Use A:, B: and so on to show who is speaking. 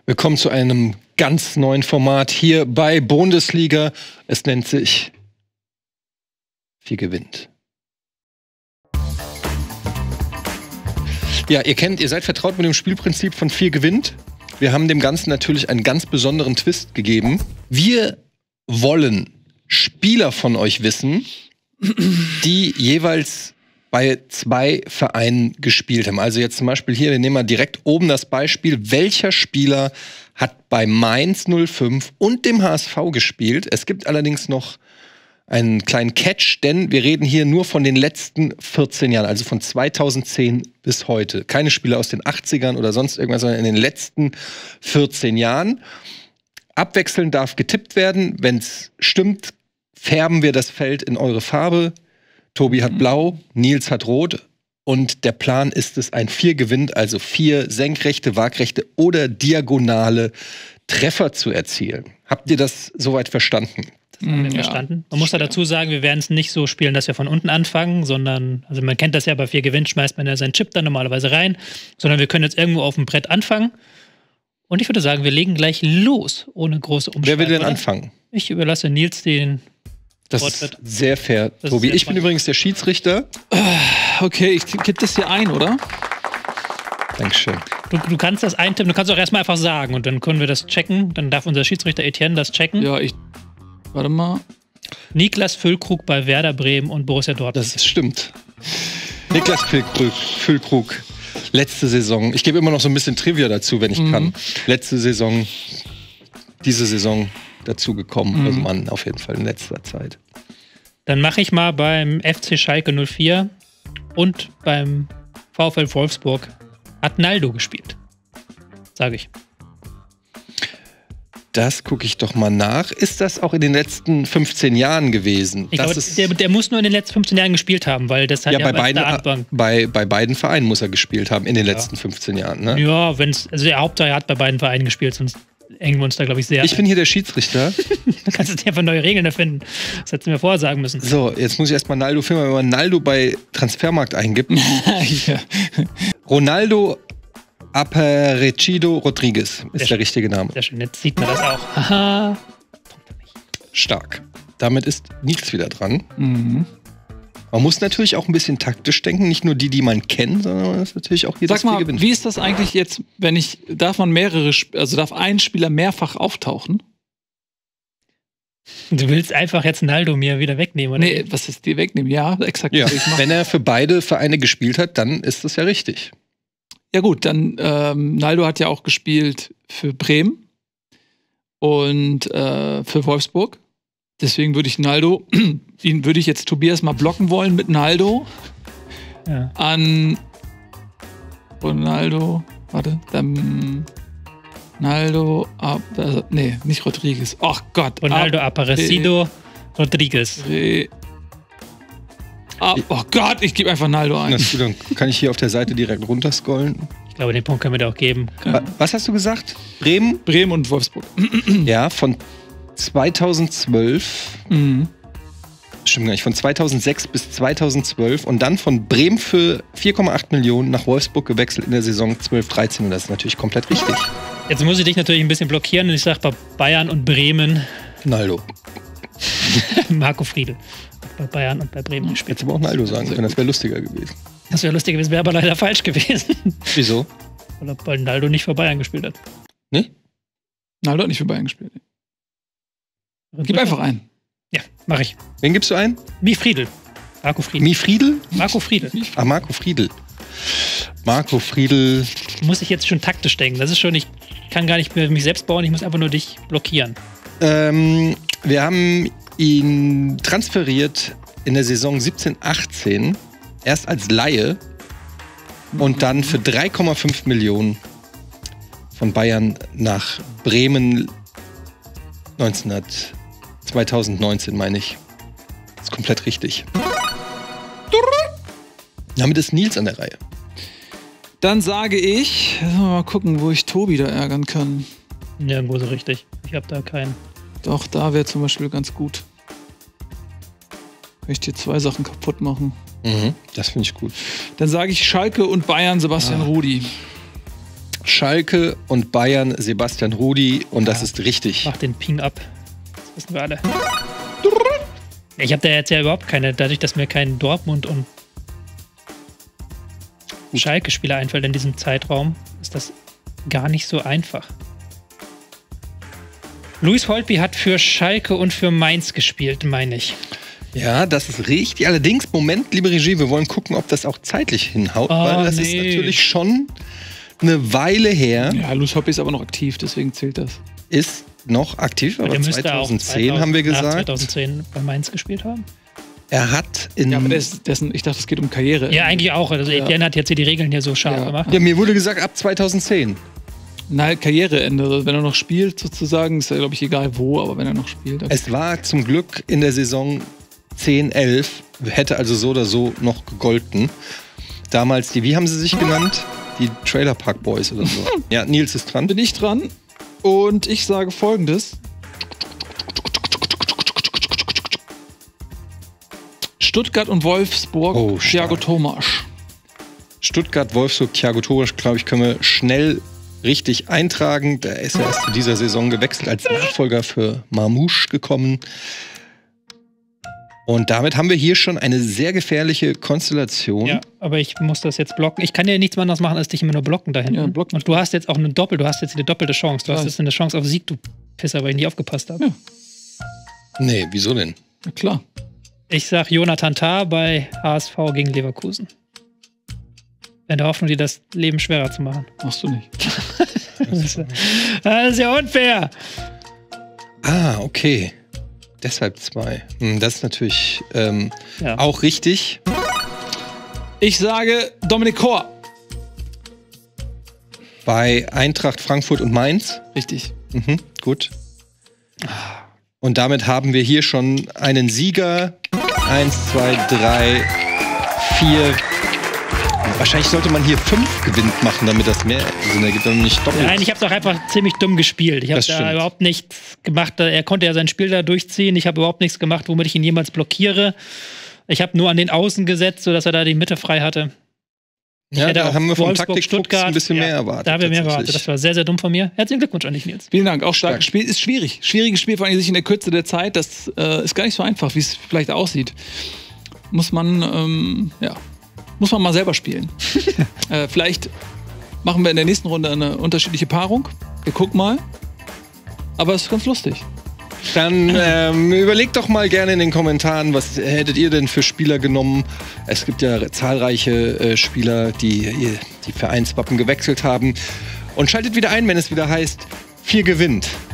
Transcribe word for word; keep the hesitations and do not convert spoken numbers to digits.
A: Willkommen zu einem ganz neuen Format hier bei Bundesliga. Es nennt sich Vier gewinnt. Ja, ihr kennt, ihr seid vertraut mit dem Spielprinzip von Vier gewinnt. Wir haben dem Ganzen natürlich einen ganz besonderen Twist gegeben. Wir wollen Spieler von euch wissen, die jeweils bei zwei Vereinen gespielt haben. Also jetzt zum Beispiel hier, wir nehmen mal direkt oben das Beispiel. Welcher Spieler hat bei Mainz null fünf und dem H S V gespielt? Es gibt allerdings noch einen kleinen Catch, denn wir reden hier nur von den letzten vierzehn Jahren, also von zweitausendzehn bis heute. Keine Spieler aus den achtzigern oder sonst irgendwas, sondern in den letzten vierzehn Jahren. Abwechselnd darf getippt werden. Wenn es stimmt, färben wir das Feld in eure Farbe. Tobi hat blau, Nils hat rot. Und der Plan ist es, ein Vier gewinnt, also vier senkrechte, waagrechte oder diagonale Treffer zu erzielen. Habt ihr das soweit verstanden?
B: Das haben wir ja verstanden. Man muss da dazu sagen, wir werden es nicht so spielen, dass wir von unten anfangen, sondern, also man kennt das ja, bei Vier gewinnt schmeißt man ja seinen Chip dann normalerweise rein, sondern wir können jetzt irgendwo auf dem Brett anfangen. Und ich würde sagen, wir legen gleich los, ohne große Umschweife.
A: Wer will denn
B: oder?
A: anfangen?
B: Ich überlasse Nils den
A: Das
B: Vortritt.
A: ist sehr fair,
B: Das
A: Tobi.
B: ist sehr
A: Ich bin
B: spannend.
A: übrigens der Schiedsrichter.
C: Okay, ich kipp das hier ein, oder?
A: Dankeschön.
B: Du, du kannst das eintippen, du kannst auch erstmal einfach sagen und dann können wir das checken. Dann darf unser Schiedsrichter Etienne das checken.
C: Ja, ich. Warte mal.
B: Niklas Füllkrug bei Werder Bremen und Borussia Dortmund.
A: Das stimmt. Niklas Füllkrug, Füllkrug, letzte Saison. Ich gebe immer noch so ein bisschen Trivia dazu, wenn ich
C: Mhm.
A: kann. Letzte Saison, diese Saison dazu gekommen.
C: Mhm.
A: Also Mann, auf jeden Fall in letzter Zeit.
B: Dann mache ich mal beim F C Schalke null vier und beim VfL Wolfsburg hat Naldo gespielt. Sage ich.
A: Das gucke ich doch mal nach. Ist das auch in den letzten fünfzehn Jahren gewesen?
B: Ich
A: das
B: glaube,
A: ist,
B: der, der muss nur in den letzten fünfzehn Jahren gespielt haben, weil das hat
A: ja,
B: ja,
A: bei
B: bei
A: beiden,
B: der Datenbank.
A: bei, bei beiden Vereinen muss er gespielt haben in den letzten fünfzehn Jahren. Ne?
B: Ja, wenn es, also der Hauptteil hat bei beiden Vereinen gespielt, sonst engen wir uns da, glaube ich, sehr
A: Ich bin hier der Schiedsrichter.
B: Du kannst jetzt einfach neue Regeln erfinden. Das hättest du mir vorher sagen müssen.
A: So, jetzt muss ich erstmal Naldo finden. Wenn man Naldo bei Transfermarkt eingibt.
C: Ja.
A: Ronaldo Aparecido Rodriguez ist
B: Sehr
A: der richtige Name.
B: Sehr schön, jetzt sieht man das auch. Haha.
A: Stark. Damit ist Nils wieder dran.
C: Mhm.
A: Man muss natürlich auch ein bisschen taktisch denken. Nicht nur die, die man kennt, sondern man ist natürlich auch hier
C: Sag
A: das
C: mal,
A: Vier gewinnt.
C: wie ist das eigentlich jetzt, wenn ich, darf man mehrere, Sp- also darf ein Spieler mehrfach auftauchen?
B: Du willst einfach jetzt Naldo mir wieder wegnehmen, oder?
C: Nee, was ist die wegnehmen? Ja, exakt.
A: Ja,
C: was ich mache.
A: wenn er für beide Vereine gespielt hat, dann ist das ja richtig.
C: Ja gut, dann ähm, Naldo hat ja auch gespielt für Bremen und äh, für Wolfsburg. Deswegen würde ich Naldo, ihn würde ich jetzt Tobias mal blocken wollen mit Naldo
B: Ja.
C: an Ronaldo, warte, dann Naldo, ab, äh, nee, nicht Rodriguez. Ach Gott.
B: Ronaldo Aparecido Rodriguez.
C: Re, ab, oh Gott, ich gebe einfach Naldo ein.
A: Das ist gut, dann kann ich hier auf der Seite direkt runterscrollen.
B: Ich glaube, den Punkt können wir dir auch geben.
A: Wa- Was hast du gesagt? Bremen?
C: Bremen und Wolfsburg.
A: Ja, von zweitausendzwölf.
C: Mhm.
A: Stimmt gar nicht. Von zweitausendsechs bis zweitausendzwölf und dann von Bremen für vier Komma acht Millionen nach Wolfsburg gewechselt in der Saison zwölf dreizehn. Und das ist natürlich komplett richtig.
B: Jetzt muss ich dich natürlich ein bisschen blockieren und ich sage bei Bayern und Bremen
A: Naldo.
B: Marco Friedl. Hat bei Bayern und bei Bremen gespielt.
A: Jetzt aber auch Naldo sagen können, das wäre lustiger gewesen.
B: Das wäre lustig gewesen, wäre aber leider falsch gewesen.
A: Wieso?
B: Weil weil Naldo nicht für Bayern gespielt hat.
A: Ne?
C: Naldo hat nicht für Bayern gespielt. Gib einfach ein.
B: Ja, mache ich.
A: Wen gibst du ein?
B: Mi Friedl. Marco Friedl.
A: Mi Friedl?
B: Marco Friedl.
A: Ah, Marco Friedl. Marco Friedl.
B: Muss ich jetzt schon taktisch denken. Das ist schon, ich kann gar nicht mehr mich selbst bauen, ich muss einfach nur dich blockieren.
A: Ähm, wir haben ihn transferiert in der Saison siebzehn achtzehn. Erst als Laie und dann für drei Komma fünf Millionen von Bayern nach Bremen neunzehnhundert, zweitausendneunzehn, meine ich. Das ist komplett richtig. Damit ist Nils an der Reihe.
C: Dann sage ich, mal gucken, wo ich Tobi da ärgern kann.
B: Nirgendwo so richtig. Ich habe da keinen.
C: Doch, da wäre zum Beispiel ganz gut. Kann ich dir zwei Sachen kaputt machen.
A: Mhm, das finde ich gut.
C: Dann sage ich Schalke und Bayern Sebastian
A: Ah.
C: Rudi.
A: Schalke und Bayern Sebastian Rudi und das
B: Ja.
A: ist richtig.
B: Mach den Ping ab. Das wissen wir alle. Ich habe da jetzt ja überhaupt keine, dadurch, dass mir kein Dortmund und Schalke-Spieler einfällt in diesem Zeitraum, ist das gar nicht so einfach. Luis Holtby hat für Schalke und für Mainz gespielt, meine ich.
A: Ja, das ist richtig. Allerdings, Moment, liebe Regie, wir wollen gucken, ob das auch zeitlich hinhaut,
B: Oh,
A: weil das ist
B: nee.
A: natürlich schon eine Weile her.
C: Ja, Luis Holtby ist aber noch aktiv, deswegen zählt das.
A: Ist noch aktiv, aber
B: Der müsste auch
A: zweitausendzehn haben wir
B: nach
A: gesagt.
B: zweitausendzehn bei Mainz gespielt haben.
A: Er hat in.
C: Ja, aber das, dessen, ich dachte, es geht um Karriere.
B: Ja, eigentlich auch. Also
C: Ja.
B: Etienne hat jetzt hier die Regeln hier so scharf
C: Ja.
B: gemacht.
A: Ja, mir wurde gesagt, ab zweitausendzehn.
C: Nein, Karriereende. Also wenn er noch spielt, sozusagen, ist ja, glaube ich, egal wo, aber wenn er noch spielt. Okay.
A: Es war zum Glück in der Saison zehn elf, hätte also so oder so noch gegolten. Damals die, wie haben sie sich genannt? Die Trailer Park Boys oder so. Ja, Nils ist dran.
C: Bin ich dran und ich sage Folgendes. Stuttgart und Wolfsburg,
A: Oh,
C: Thiago
A: stark.
C: Thomas.
A: Stuttgart, Wolfsburg, Thiago Thomas, glaube ich, können wir schnell richtig eintragen. Der ist ja erst in dieser Saison gewechselt, als Nachfolger für Marmouche gekommen. Und damit haben wir hier schon eine sehr gefährliche Konstellation.
B: Ja, aber ich muss das jetzt blocken. Ich kann ja nichts mehr anderes machen, als dich immer nur blocken da hinten.
C: Ja, blocken.
B: Und du hast jetzt auch eine Doppel, du hast jetzt eine doppelte Chance. Du hast
C: Ja.
B: jetzt eine Chance auf Sieg, du Pisser, weil ich nie aufgepasst habe.
C: Ja.
A: Nee, wieso denn?
C: Ja, klar.
B: Ich sag Jonathan Tah bei H S V gegen Leverkusen. In der Hoffnung, dir das Leben schwerer zu machen.
C: Machst du nicht.
B: Das ist, das ist ja unfair.
A: Ah, okay. Deshalb zwei. Hm, das ist natürlich ähm,
B: Ja.
A: auch richtig.
C: Ich sage Dominik Kor.
A: Bei Eintracht Frankfurt und Mainz.
C: Richtig.
A: Mhm, gut. Und damit haben wir hier schon einen Sieger. Eins, zwei, drei, vier. Wahrscheinlich sollte man hier fünf gewinnt machen, damit das mehr Sinn ergibt, damit nicht doppelt.
B: Nein, ich habe doch einfach ziemlich dumm gespielt. Ich habe
A: Das
B: da
A: stimmt.
B: überhaupt nichts gemacht. Er konnte ja sein Spiel da durchziehen. Ich habe überhaupt nichts gemacht, womit ich ihn jemals blockiere. Ich habe nur an den Außen gesetzt, sodass er da die Mitte frei hatte.
A: ja,
B: hätte
A: da
B: auch
A: haben wir vom
B: Wolfsburg,
A: Taktikfuchs
B: Stuttgart,
A: ein bisschen
B: ja,
A: mehr erwartet.
B: Da haben wir mehr erwartet.
A: tatsächlich.
B: Das war sehr, sehr dumm von mir. Herzlichen Glückwunsch an dich, Nils.
C: Vielen Dank. Auch stark.
A: Stark.
C: Spiel ist schwierig. Schwieriges Spiel, vor allem sich in der Kürze der Zeit. Das äh, ist gar nicht so einfach, wie es vielleicht aussieht. Muss man, ähm, ja, muss man mal selber spielen. äh, vielleicht machen wir in der nächsten Runde eine unterschiedliche Paarung. Wir gucken mal. Aber es ist ganz lustig.
A: Dann ähm, überlegt doch mal gerne in den Kommentaren, was hättet ihr denn für Spieler genommen? Es gibt ja zahlreiche äh, Spieler, die die Vereinswappen gewechselt haben. Und schaltet wieder ein, wenn es wieder heißt, vier gewinnt.